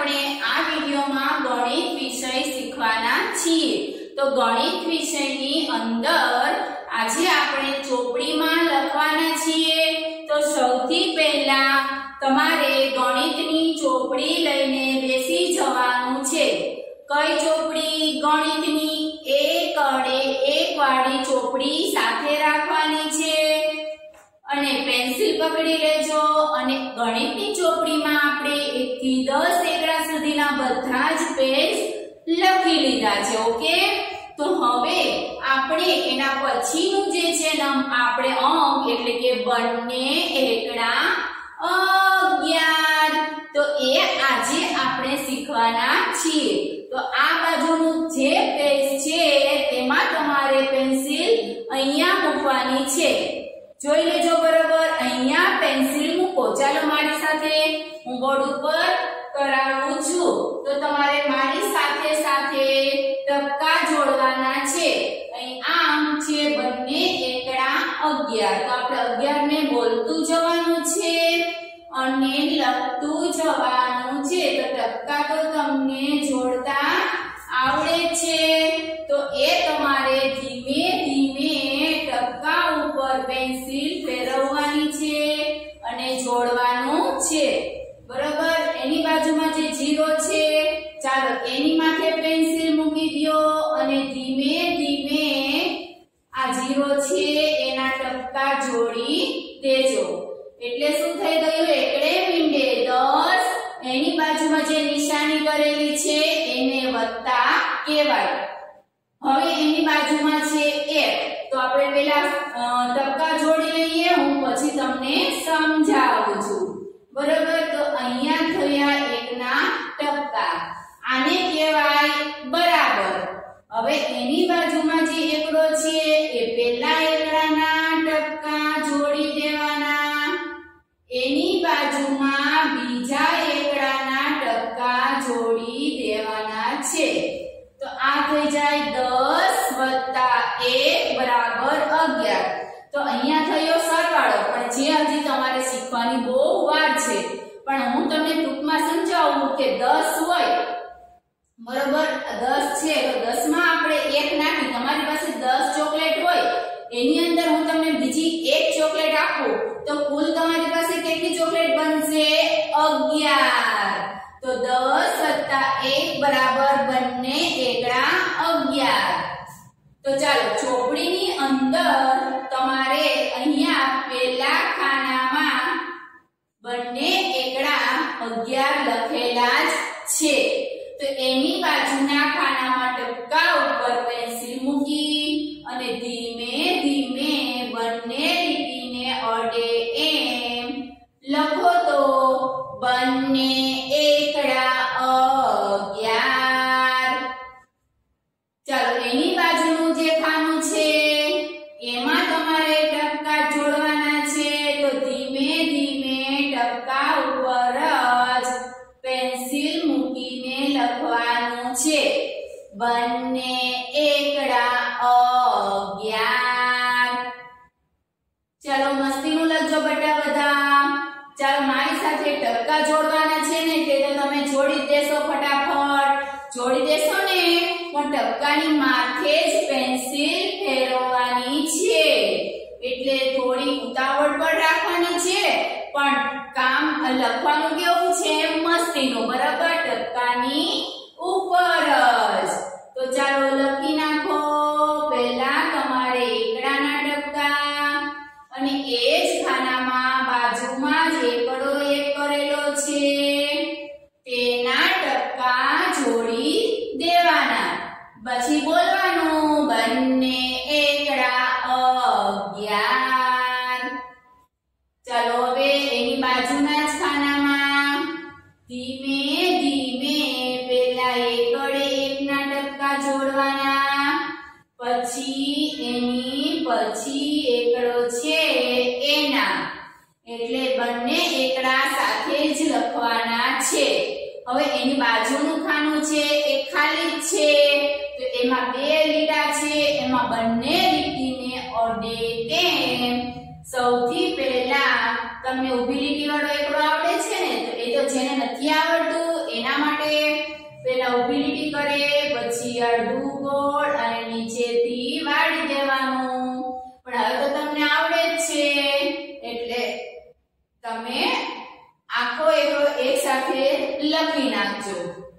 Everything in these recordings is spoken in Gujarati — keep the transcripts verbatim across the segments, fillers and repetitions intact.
આપણે આ વિડિયોમાં ગણિત વિષય શીખવાના છીએ। તો ગણિત વિષયની અંદર આજે આપણે ચોપડીમાં લખવાના છીએ। તો સૌથી પહેલા તમારે ગણિતની ચોપડી લઈને બેસી જવાનું છે। કઈ ચોપડી? ગણિતની એક અડે એક વાળી ચોપડી સાથે રાખવાની છે અને પેન્સિલ પકડી લેજો અને ગણિતની ચોપડીમાં આપણે એક થી દસ એકડા સુધીના બધા જ પેજ લખી લીધા છે। ઓકે, તો હવે આપણે એના પછીનું જે છે ને આપણે અંક એટલે કે બંને એકડા અગિયાર, તો એ આજે આપણે શીખવાના છીએ। તો આ બાજુનું જે પેજ છે તેમાં તમારે પેન્સિલ અહીંયા મૂકવાની છે। જોઈ લેજો બરાબર, અહીંયા પેન્સિલ મૂકો। ચાલો મારી સાથે હું બોર્ડ ઉપર કરાવું છું। તો તમારે મારી સાથે સાથે ટપકા જોડવાના છે। અહીં આમ છે બંને એકડા અગિયાર, તો આપણે અગિયાર ને બોલતું જવાનું છે અને લખતું જવાનું છે। તો ટપકા તો તમને જોડતા આવડે છે, તો એ તમારે ધીમે ધીમે ટપકા ઉપર પેન્સિલ ફેરવવાની છે અને જોડવાનું છે, બરાબર। એની બાજુમાં જે જીરો છે, ચાલો એની માથે પેન્સિલ મૂકી દો અને ધીમે ધીમે આ જીરો છે એના ટપકા જોડી દેજો। એટલે શું થઈ ગયું? એકડે મીંડે દસ, એની બાજુમાં જે નિશાની કરેલી છે એને વત્તા કહેવાય। હવે એની બાજુમાં છે એક, તો આપણે પહેલા ટપકા જોડી લઈએ, હું પછી તમને સમજાવું છું, બરાબર। તો અહીંયા થયા એકના ટપકા, આને કહેવાય બરાબર। હવે એની બાજુમાં જે એકડો છે એ પહેલા એકડાના ટપકા જોડી દેવાના, એની બાજુમાં બીજા એકડાના ટપકા જોડી દેવાના છે। તો આ થઈ જાય દસ વત્તા એક બરાબર અગિયાર। તો અહીંયા થયો સરવાળો, પણ જે હજી તમારે શીખવાની બહુ વાર છે, પણ હું તમને ટૂંકમાં સમજાવું કે દસ હોય, બરાબર, દસ છે તો દસ માં આપણે એક નાખી, તમારી પાસે દસ ચોકલેટ હોય એની અંદર હું તમને બીજી એક ચોકલેટ આપું તો કુલ તમારી પાસે કેટલી ચોકલેટ બનશે? અગિયાર। તો દસ વત્તા એક બરાબર બંને એકડા અગિયાર। તો ચાલો ચોપડીની અંદર તમારે અહીંયા પહેલા ખાનામાં બંને એકડા અગિયાર લખેલા જ છે, તો એની બાજુના ખાનામાં ટપકા ઉપર પેન્સિલ મૂકી અને ધીમે ધીમે બંને લીટીને અડે એમ લખો તો બંને એકડા અગિયાર। ચાલો એની બાજુનું જે ખાનું છે એમાં તમારે ટપકા જોડવાના છે, તો ધીમે ધીમે ટપકા ઉપર જ પેન્સિલ મૂકીને લખવાનું છે બંને એકડા અગિયાર। ચાલો મસ્તીનું લખજો બેટા બધા। ચાલો મારી સાથે ટપકા જોડવાના છે ને તે તો તમે જોડી દેશો, ફટાફટ જોડી દેશો ને, પણ ટપકાની માથે જ પેન્સિલ ફેરવવાની છે, એટલે થોડી ઉતાવળ પણ રાખવાની છે, પણ કામ લખવાનું કેવું છે? મસ્તીનું, બરાબર, ટપકાની ઉપર જ। તો ચાલો લખી નાખો પહેલા તમારે એકડાના ટપકા અને એ જ ખાનામાં બાજુમાં જ એકડો એક કરેલો છે તેના ટપકા જોડી દેવાના, પછી બોલવાનું બંને એકડા અગિયાર। ચાલો હવે એની બાજુના જ ખાનામાં ધીમે ધીમે પહેલા એકડે એકના ટપકા જોડવાના, પછી એની પછી એકડો છે એના, એટલે બંને એકડા સાથે જ લખવાના છે। હવે એની બાજુનું ખાનું છે એ ખાલી જ છે, તો એમાં બે લીટા છે, એમાં બંને લીટીને અડે તેમ સૌથી પહેલા તમને ઊભી લીટી વાળો એકડો આવડે છે ને, તો એ તો જેને નથી આવડતું એના એના માટે પેલા ઊભી લીટી કરે, પછી અડધું ગોળ અને નીચેથી વાળી દેવાનું. પણ હવે તો તમને આવડે જ છે એટલે તમે આખો એકડો એક સાથે લખી નાખજો.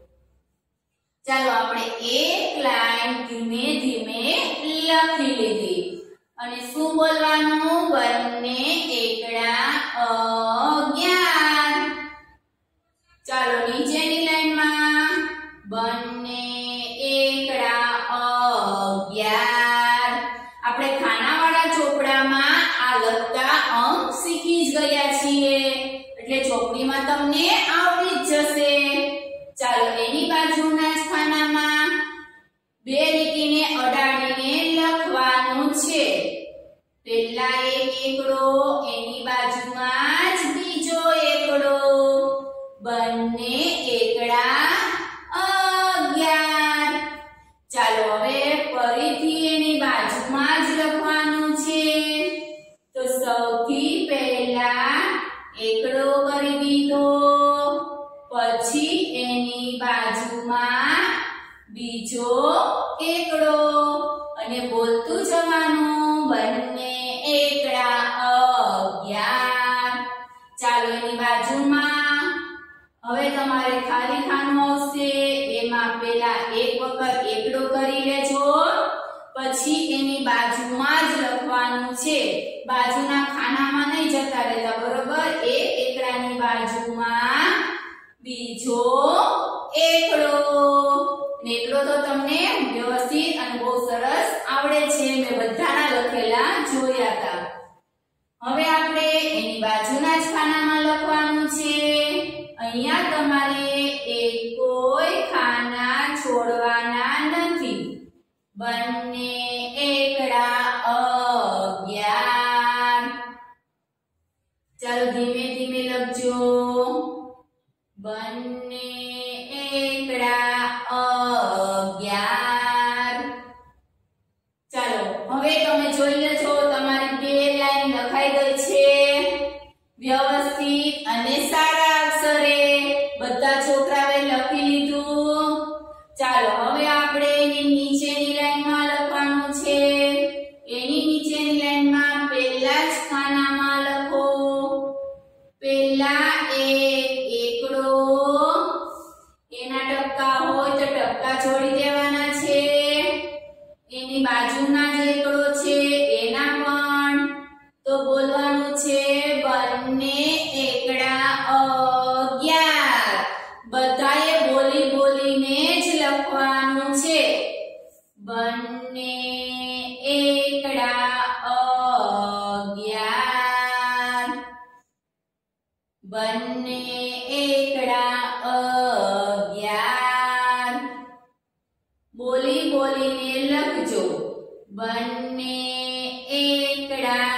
ચાલો આપણે એક લાઈન ધીમે ધીમે લખી લીધી અને શું બોલવાનું? બંને એકડા અગિયાર. ચાલો નીચેની લાઈનમાં બંને એકડા અગિયાર. આપણે ખાનાવાળા ચોપડામાં આ લખતા અંક શીખી જ ગયા છીએ એટલે ચોપડીમાં તમને આવડી જ જશે. ચાલો એની બાજુના જ ખાનામાં બે લીટીને અડાડીને લખવાનું છે. પહેલા એક એકડો, એની બાજુમાં જ બીજો એકડો. બંને એકડા અગિયાર. ચાલો હવે ફરીથી એની બાજુમાં જ લખવાનું છે. તો સૌથી પહેલા એકડો કરી દીધો, પછી એની બાજુમાં બીજો એકડો અને બોલતું જવાનું બંને એકડા અગિયાર. ચાલો એની બાજુમાં હવે તમારે ખાલી ખાનું આવશે, એમાં પેલા એક વખત એકડો કરી લેજો, પછી એની બાજુમાં જ લખવાનું છે. બાજુના ખાનામાં નહીં જતા રહેતા, બરોબર? એક એકડાની બાજુમાં બીજો એકડો. એકડો તો તમને વ્યવસ્થિત અને બહુ સરસ આવડે છે, મેં બધાના લખેલા જોયા હતા. હવે આપણે એની બાજુના જ ખાનામાં લખવાનું છે. અહીંયા તમારે એક કોઈ ખાના છોડવાના નથી. બંને એકડા અગિયાર. ચાલો ધીમે ધીમે લખજો. બંને એકડા અગિયાર. ચાલો હવે તમે જોઈ લેજો તમારી બે લાઈન લખાઈ ગઈ છે વ્યવસ્થિત અને સારા અક્ષરે. બધા છોકરાઓએ લખી લીધું. ચાલો હવે આપણે એની નીચેની લાઈનમાં લખવાનું છે. એની નીચેની લાઈનમાં પહેલા જ ખાનામાં લખો. પહેલા એક એકડો, એના ટપકા હોય તો ટપકા જોડી દેવાના છે. એની બાજુના જે એકડો છે એના પણ તો બોલવાનું છે બંને એકડા અગિયાર. બધાએ બોલી બોલીને જ લખવાનું છે. બંને એકડા અગિયાર. બંને એકડા અગિયાર. બોલી બોલીને લખજો. બંને એકડા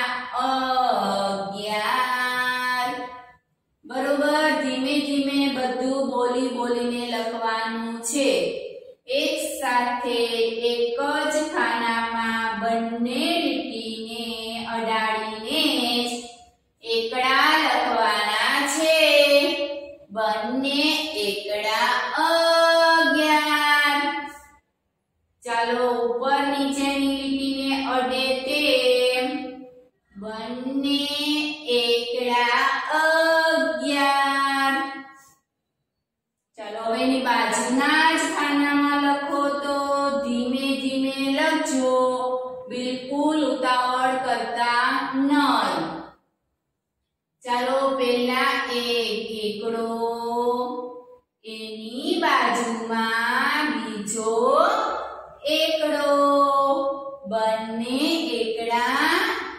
અગિયાર. બરોબર? ધીમે ધીમે બધું બોલી બોલીને લખવાનું છે. એક સાથે એક જ ખાનામાં બંને લીટીને અડાડીને જ એકડા લખવાના છે. બંને એકડા અગિયાર. ચાલો ઉપર નીચેની લીટીને અડે તેમ બંને એકડા અગિયાર. ચાલો હવે એની બાજુના જ ખાનામાં લખો તો ધીમે ધીમે લખજો, બિલકુલ ઉતાવળ કરતા નહીં. ચાલો પહેલા એક એકડો, એની બાજુમાં બીજો એકડો. બંને એકડા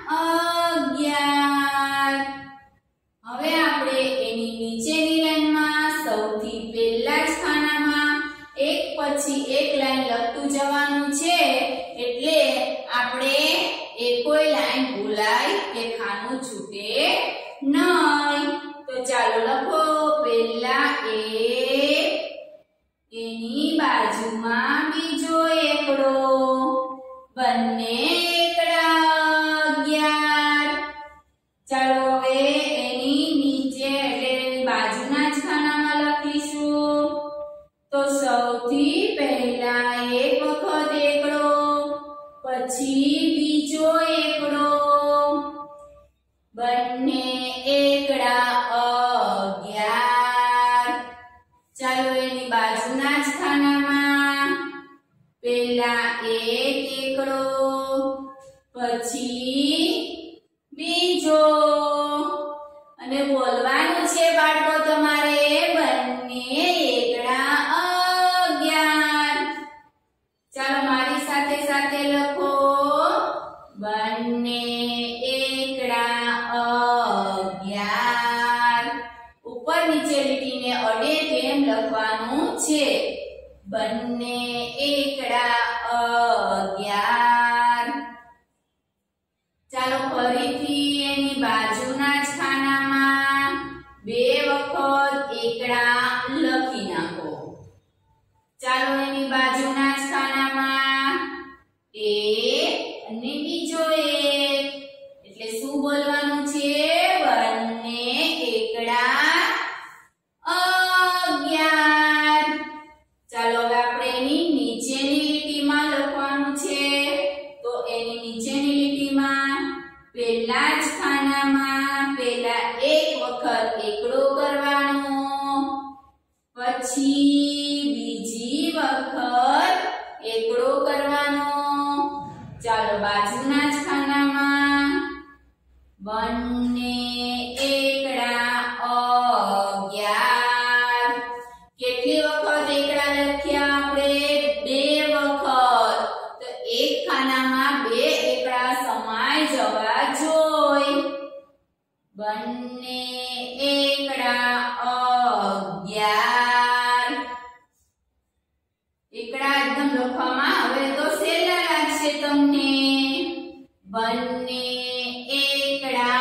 અગિયાર. હવે આપણે એની નીચેની લાઈનમાં સૌથી પહેલા જ ખાનામાં એક પછી એક લાઈન લખતું જવાનું છે, એટલે આપણે એકોય લાઈન ભૂલાય કે ખાનું છૂટે નહીં. તો ચાલો લખો. પહેલા એક, એની બાજુમાં બીજો એકડો. બંને એકડા અગિયાર. ચાલો હવે એની નીચે એટલે એની બાજુના જ ખાનામાં લખીશું સૌથી પહેલા એક વખત એકડો, પછી બીજો એકડો, બંને એકડા અગિયાર. ચાલો એની બાજુના જ ખાનામાં પહેલા એક એકડો, પછી બીજો, અને બોલવાનું છે બાળકો તમારે બંને એકડા અગિયાર. ચાલો મારી સાથે સાથે લખો બંને એકડા અગિયાર. ઉપર નીચે લીટીને અડે તેમ લખવાનું છે બંને એકડા અગિયાર. ચાલો ફરીથી એની બાજુના જ ખાનામાં બે વખત એકડા લખી નાખો. ચાલો એની બાજુના જ ખાનામાં એક અને બીજો એક, એટલે શું બોલવાનું છે બંને એકડા અગિયાર. ચાલો હવે આપણે એની નીચેની લીટીમાં લખવાનું છે. તો એની નીચેની લીટીમાં પહેલા જ ખાનામાં પહેલા એક વખત એકડો કરવાનો, પછી બીજી વખત એકડો કરવાનો. ચાલો બાજુના જ ખાનામાં બંને એકડા અગિયાર. કેટલી વખત એકડા લખ્યા આપણે? બે વખત. તો એક ખાનામાં બે એકડા સમાઈ જવા જોઈએ. બંને એકડા અગિયાર. એકડા એકદમ લખવામાં હવે તો સહેલા લાગશે તમને. બંને એકડા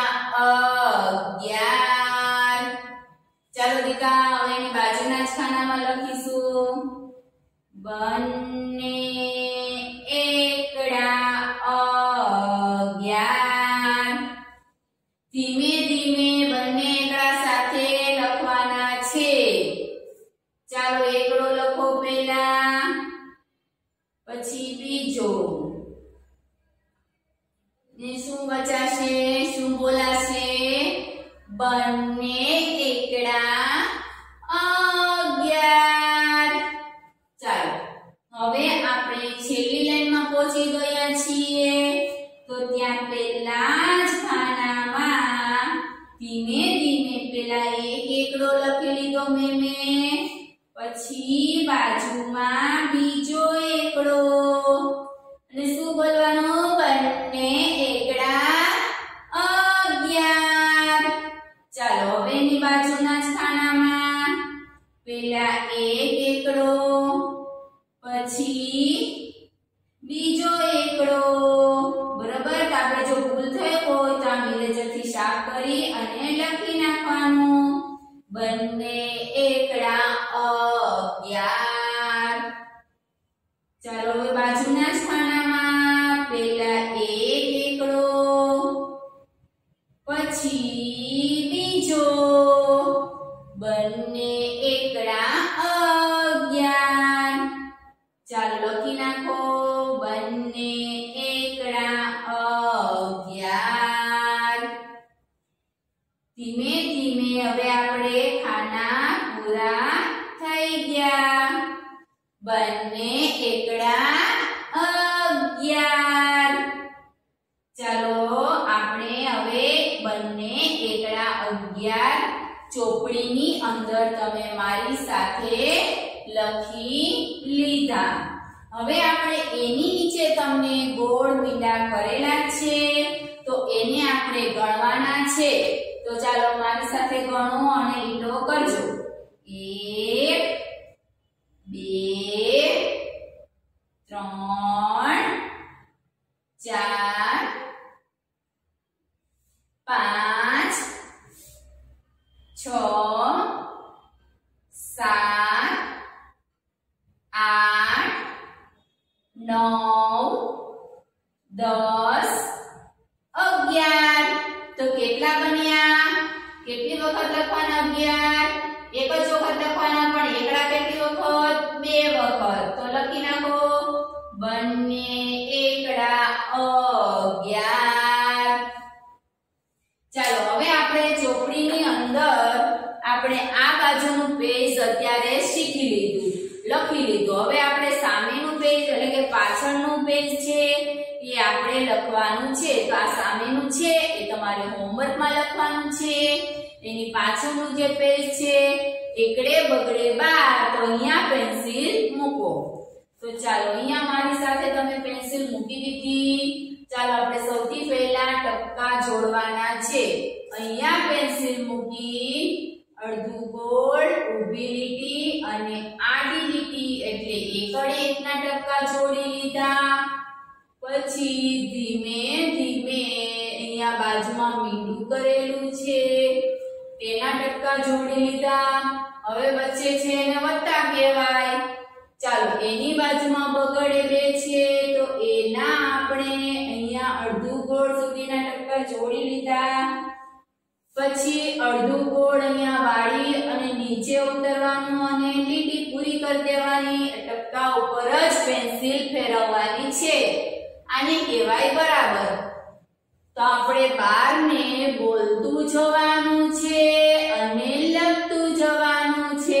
અગિયાર. ચાલો દીકા હવે એની બાજુના જ ખાનામાં લખીશું બંને એકડા અગિયાર. ધીમે ધીમે બંને એકડા સાથે લખવાના છે. ચાલો એકડો લખો પહેલા, પછી બીજો, ને શું બચાશે? શું બોલાશે? બંને એકડા અગિયાર. ચાલો હવે આપણે છેલ્લી લાઈનમાં પહોંચી ગયા છીએ. તો ત્યાં પહેલા જ ખાનામાં ધીમે ધીમે પેલા એક એકડો લખી લીધો મેં પછી બાજુમાં બીજો એકડો, અને શું બોલવાનું? બંને એકડા અગિયાર. ચાલો હવે એની બાજુના જ ખાનામાં પહેલા એક એકડો, પછી બીજો એકડો. બરાબર? તો આપણે જો ભૂલ થઈ હોય તો આ મિરેજરથી સાફ કરી અને લખી નાખવાનું બંને એકડા અગિયાર. ચાલો હવે બાજુના જ ખાનામાં પહેલા એક એકડો, પછી બીજો, બંને એકડા અગિયાર. ચાલો લખી નાખો બંને એકડા અગિયાર. ધીમે ધીમે હવે આપણે ખાના પૂરા થઈ ગયા. બંને એકડા અગિયાર. ચાલો આપણે હવે બંને એકડા અગિયાર ચોપડીની અંદર તમે મારી સાથે લખી લીધા. હવે આપણે એની નીચે તમને ગોળ મીંડા કરેલા છે તો એને આપણે ગણવાના છે. તો ચાલો મારી સાથે ગણો અને લીટો કરજો. એક, બે, ત્રણ, ચાર, પાંચ, છ, સાત, આઠ, નવ, દસ, અગિયાર. તો કેટલા બન્યા? કેટલી વખત લખવાના? અગિયાર. એક જ વખત લખવાના, પણ એકડા કેટલી વખત? બે વખત. લીધું। હવે આપણે સામેનું પેજ એટલે કે પાછળનું પેજ છે એ આપણે લખવાનું છે। તો આ સામેનું છે એ તમારે હોમવર્કમાં લખવાનું છે। એની પાછળનું જે પેજ છે એકડે બગડે બાર, તો અહીંયા પેન્સિલ મૂકો। તો ચાલો અહીંયા મારી સાથે તમે પેન્સિલ મૂકી દીધી। ચાલો આપણે સૌથી પહેલા ટપકા જોડવાના છે। અહીંયા પેન્સિલ મૂકી અડધું ગોળ, ઊભી લીટી અને આડી લીટી એટલે એકડે એકના ટપકા જોડી લીધા। પછી ધીમે ધીમે અહીંયા બાજુમાં મીંડું કરેલું છે તેના ટપકા જોડી લીધા। હવે વચ્ચે છે એને વત્તા કહેવાય। ચાલો એની બાજુમાં બગડે બે છે તો એના આપણે અહીંયા અડધું ગોળ સુધીના ટપકા જોડી લીધા। પછી અડધું ગોળ અહીંયા વાળી અને નીચે ઉતરવાનું અને લીટી પૂરી કરી દેવાની। ટપકા ઉપર જ પેન્સિલ ફેરવવાની છે। આને કહેવાય બરાબર। તો આપણે બાર ને બોલતું જવાનું છે અને લખતું જવાનું છે,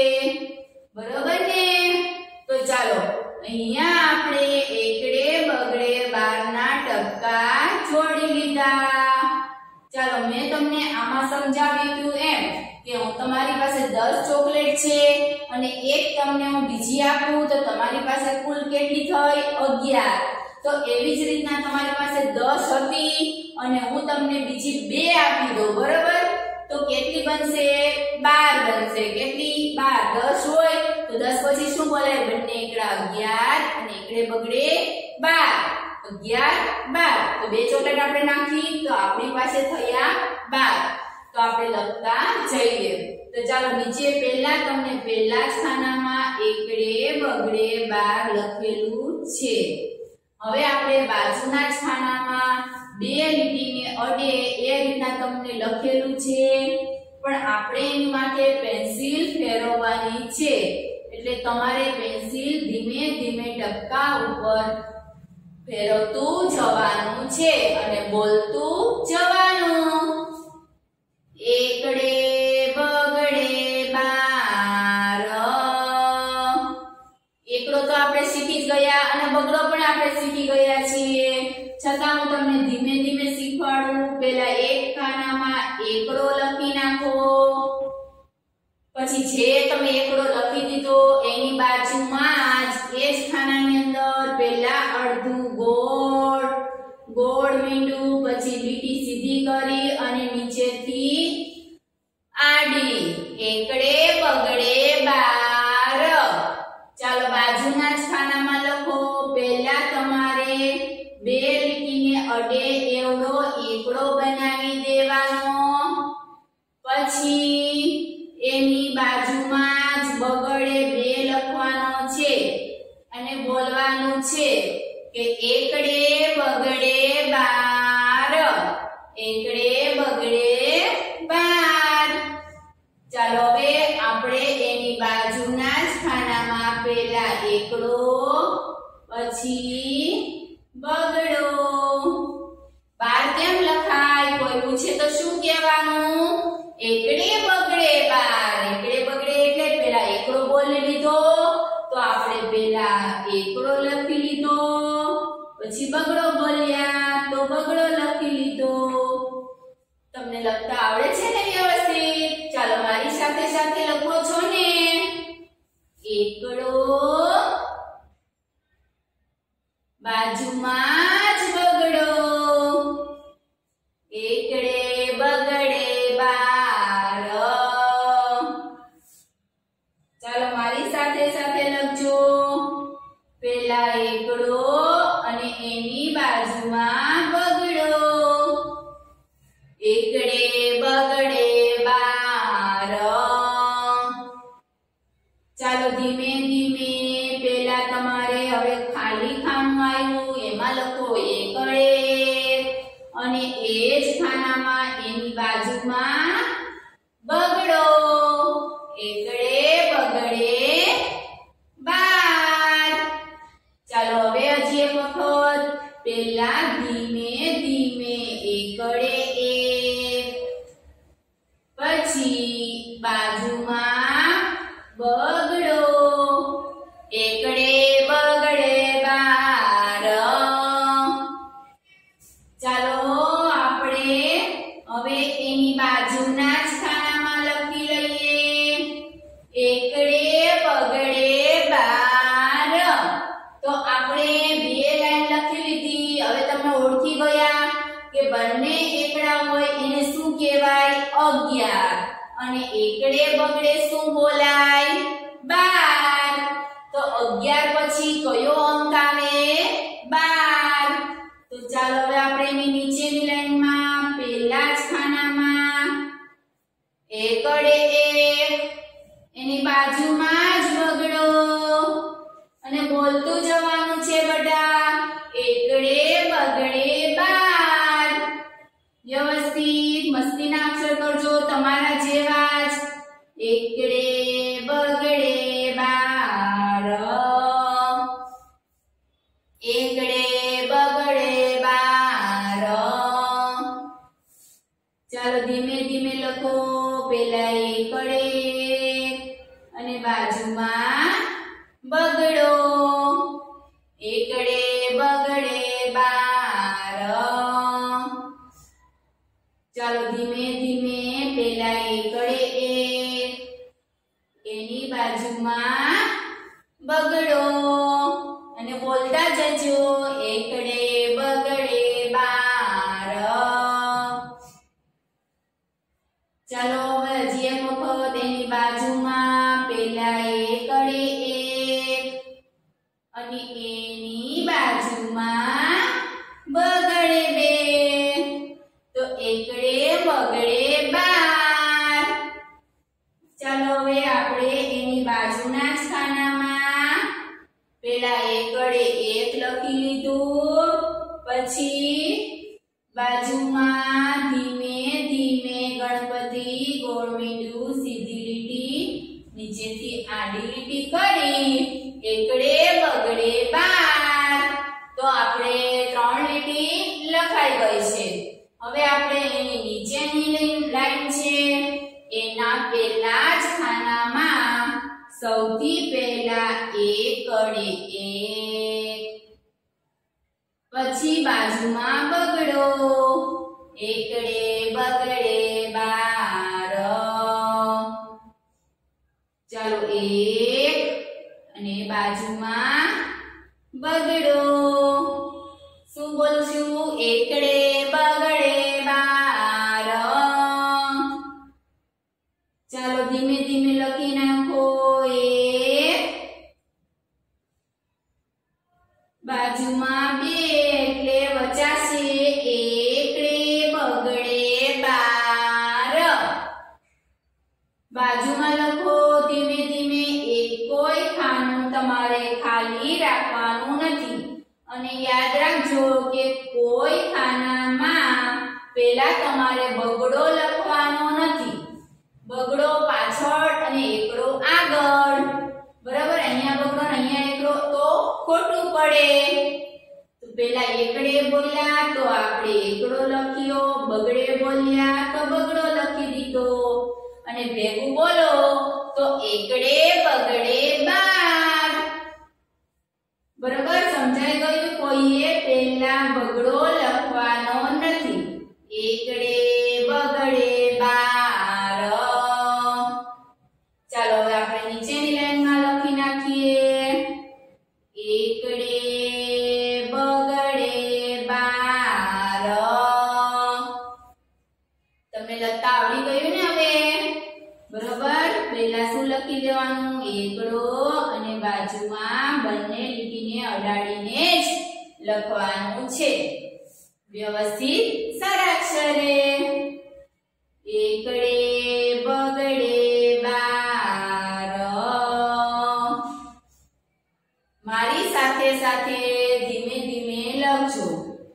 બરોબર ને? તો ચાલો અહીંયા આપણે એકડે બગડે બાર ના ટપકા જોડી લીધા। ચાલો મેં તમને આમાં સમજાવ્યું હતું એમ કે હું તમારી પાસે દસ ચોકલેટ છે અને એક તમને હું બીજી આપું તો તમારી પાસે કુલ કેટલી થઈ? અગિયાર। તો એવી જ રીતના તમારી પાસે દસ હતી અને હું તમને બીજી બે આપી દઉં, બરોબર? તો કેટલી બનશે? બાર બનશે। કેટલી? બાર। દસ હોય તો દસ પછી શું બોલાય? બંને એકડા અગિયાર અને એકડે બગડે બાર। અગિયાર બાર તો બે ચોકલેટ આપણે નાખી તો આપણી પાસે થયા બાર। તો આપણે લખતા જઈએ। તો ચાલો નીચે પહેલા તમને પહેલા જ ખાનામાં એકડે બગડે બાર લખેલું છે। હવે આપણે બાજુના જ ખાનામાં બે લીટીને અડે એ રીતના તમને લખેલું છે, પણ આપણે એની માટે પેન્સિલ ફેરવવાની છે। એટલે તમારે પેન્સિલ ધીમે ધીમે ટપકા ઉપર ફેરવતું જવાનું છે અને બોલતું જવાનું। એકડે બગડે બાર। એકડો તો આપણે શીખી જ ગયા અને બગડો પણ આપણે શીખી ગયા છીએ, છતાં હું તમને ધીમે ધીમે શીખવાડું। પહેલા એક ખાનામાં એકડો લખી નાખો। પછી જે તમે એકડો લખી દીધો એની બાજુમાં જ એ જ ખાનાની અંદર પહેલા અડધું ગોળ, ગોળ મીંડું, પછી લીટી સીધી કરી અને નીચેથી આડી, એકડે બગડે બાર। ચાલો બાજુના જ ખાનામાં લખો। પહેલા તમારે બે લીટીને અડે એવડો એકડો બનાવી દેવાનો। પછી એની બાજુમાં જ બગડે બે લખવાનો છે અને બોલવાનું છે કે એકડે બગડે બાર। એકડે બગડે બાર। ચાલો હવે આપણે એની બાજુના જ ખાનામાં પહેલા એકડો પછી બગડો। બાર કેમ લખાય? કોઈ પૂછે તો શું કહેવાનું? એકડે બગડે બાર। એકડે બગડે એટલે પહેલા એકડો બોલી લીધો તો આપણે પહેલા એકડો લખી લીધો, પછી બગડો બોલ્યા તો બગડો લખી લીધો। તમને લખતા આવડે છે ને વ્યવસ્થિત? ચાલો મારી સાથે સાથે લખો છો ને? એકડો બાજુમાં જ બગડો, એકડે બગડે બાર। ચાલો મારી સાથે સાથે લખજો। પહેલા એકડો અને એની બાજુમાં બગડો, એકડે બગડે બાર। ચાલો ધીમે ધીમે પહેલા તમારે હવે ખાલી ખાનું આવ્યું એમાં લખો એકડે અને એ જ ખાનામાં એની બાજુમાં બગડો, એકડે બગડે બાર। ચાલો હવે હજી એક વખત પહેલા ધીમે ધીમે એકડે એક, પછી બાજુમાં બગડો, એકડે બગડે શું બોલાય? બાર. તો અગિયાર પછી કયો અંક આવે? બાર. તો ચાલો હવે આપણે એની નીચેની લાઈનમાં પહેલા જ ખાનામાં એકડે એક, એની બાજુમાં જ બગડો અને બોલતું જવાનું છે બધા. એકડે બગડે બાર. વ્યવસ્થિત મસ્તીના અક્ષર કરજો તમારા જેવા જ. એકડે બગડે બાર. એકડે બગડે બાર. ચાલો ધીમે ધીમે લખો. પેલા એકડે અને બાજુમાં બગડો. એકડે બગડે બાર. ચાલો ધીમે ધીમે પેલા એકડે એક, એની બાજુમાં બગડો અને બોલતા જજો. એકડે બગડે બાર. ચાલો હવે હજી એક વખત એની બાજુમાં પેલા એકડે એક અને એની બાજુમાં બગડે બે. તો એકડે બગડે બાર. ચાલો હવે આપણે એની બાજુના જ ખાનામાં પેલા એકડે એક લખી લીધું. પછી બાજુમાં ધીમે ધીમે ગણપતિ ગોળ મીંડું સીધી લીટી નીચેથી આડી લીટી કરી એકડે બગડે બાર. તો આપણે ત્રણ લીટી લખાઈ ગઈ છે. હવે આપણે એની નીચેની લાઈન છે એના પહેલા જ ખાનામાં સૌથી પહેલા એકડે એક, પછી બાજુમાં બગડો. એકડે બગડે બાર. ચાલો એક અને બાજુમાં બગડો. શું બોલશું? એકડે બગડે બાર. ચાલો ધીમે ધીમે લખી નાખો. એક બાજુમાં બે એટલે વચાશે. એકડે બગડે બાર. બાજુમાં લખો ધીમે ધીમે. એક કોઈ ખાનું તમારે ખાલી રાખવાનું નથી અને યાદ રાખજો કે કોઈ ખાનામાં પહેલા તમારે બગડો લખવાનો નથી. બગડો પાછળ અને એકડો આગળ. બરાબર? અહીંયા બગડો અહીંયા એકડો તો ખોટું પડે. તો પહેલા એકડે બોલ્યા તો આપણે એકડો લખ્યો, બગડે બોલ્યા તો બગડો લખી દીધો અને ભેગું બોલો તો એકડે બગડે બાર. બરાબર? સમજાઈ ગયું? કોઈએ પહેલા બગડો લખવાનો નથી. એકડે બગડે બાર. ચાલો હવે આપણે નીચેની લાઈનમાં લખી નાખીએ. એકડે બગડે બાર. તમને લખતા આવડી ગયું ને હવે? બરોબર? પહેલા શું લખી દેવાનું? એકડો અને બાજુમાં બંને લીટીને અડાડીને જ લખવાનું છે વ્યવસ્થિત સરાક્ષરે. એકડે બગડે બાર. મારી સાથે સાથે ધીમે ધીમે લખજો.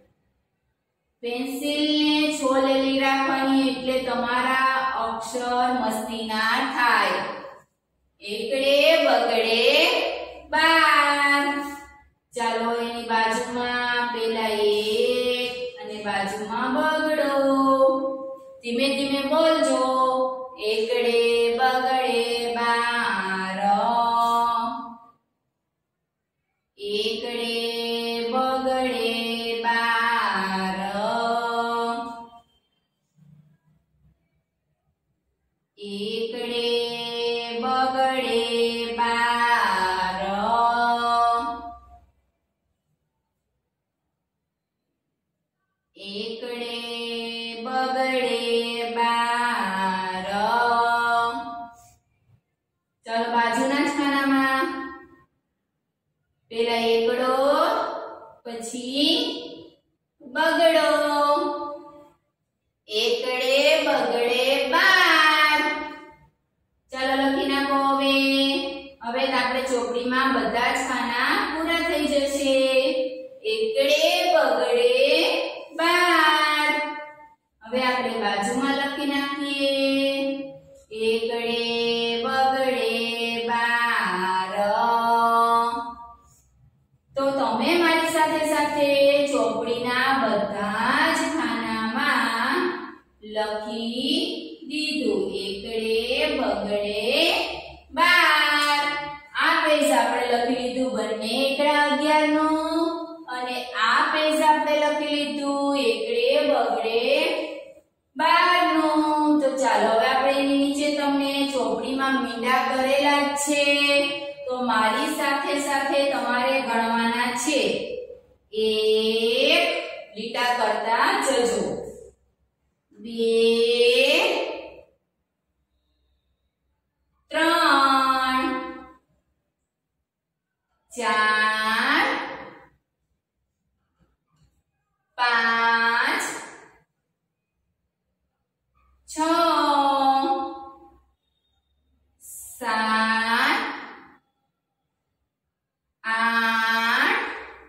પેન્સિલને છોલેલી રાખવાની એટલે તમારા અક્ષર મસ્તી ના થાય. એકડે બગડે બાર. ચાલો એની બાજુમાં પેલા એક અને બાજુમાં બગડો. ધીમે ધીમે બોલજો. એકડે બગડે બાર. એકડે બગડે બાર. એકડે બગડે બાર. પેલા એકડો, પછી બગડો. એકડે બગડે બાર. ચાલો લખી નાખો હવે. હવે આપણે ચોપડીમાં બધા જ ખાના પૂરા થઈ જશે. એકડે બગડે બાર. હવે આપણે બાજુમાં લખી નાખીએ. એકડે બગડે બાર. તો તમે મારી સાથે સાથે ચોપડીના બધા જ ખાનામાં લખી દીધું. એકડે બગડે બાર. આ પેજ આપણે લખી લીધું બંને એકડા અગિયાર નું, અને આ પેજ આપણે લખી લીધું એકડે બગડે બાર નું. તો ચાલો હવે આપણે એની નીચે તમને ચોપડીમાં મીંડા કરેલા જ છે, તો મારી સાથે સાથે તમારે ગણવાના છે. એક લીટા કરતા જજો. બે, ત્રણ, ચાર, પાંચ, છ, સાત, આઠ,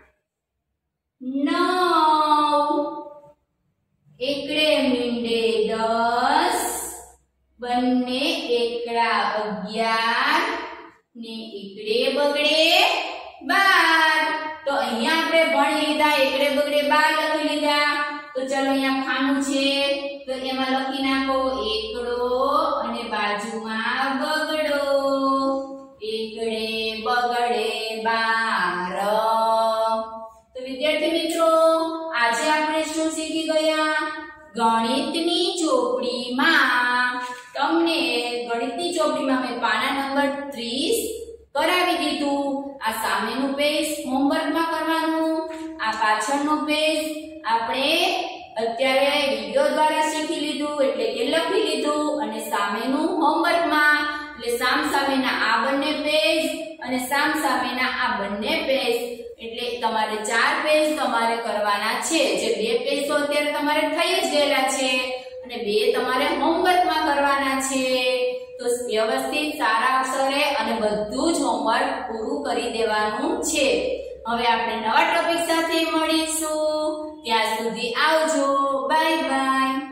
નવ. એકડે મીંડે દસ, બંને એકડા અગિયાર ને એકડે બગડે બાર. તો અહીંયા આપણે ભણી લીધા, એકડે બગડે બાર લખી લીધા. તો ચલો અહીંયા ખાનું છે, તો એમાં લખી નાખો એકડો અને બાજુમાં બગડો. એકડે બગડે બાર. તો વિદ્યાર્થી મિત્રો, આજે આપણે શું શીખી ગયા? ગણિતની ચોપડીમાં તમને ગણિતની ચોપડીમાં મેં પાના નંબર ત્રીસ કરાવી દીધું. આ સામેનું પેજ હોમવર્કમાં કરવાનું, આ પાછળનું પેજ આપણે અત્યારે વિડિયો દ્વારા શીખી લીધું, એટલે કે લખી લીધું, અને સામેનું હોમવર્કમાં. એટલે સામ સામેના આ બંને પેજ અને સામ સામેના આ બંને પેજ, એટલે તમારે ચાર પેજ તમારે કરવાના છે. જે બે પેજ તો અત્યારે તમારે થઈ જ ગયેલા છે, અને બે તમારે હોમવર્કમાં કરવાના છે. તો વ્યવસ્થિત સારા અક્ષરે અને બધું જ હોમવર્ક પૂરું કરી દેવાનું છે. હવે આપણે નવા ટોપિક સાથે મળીશું. ત્યાં સુધી આવજો. Bye by.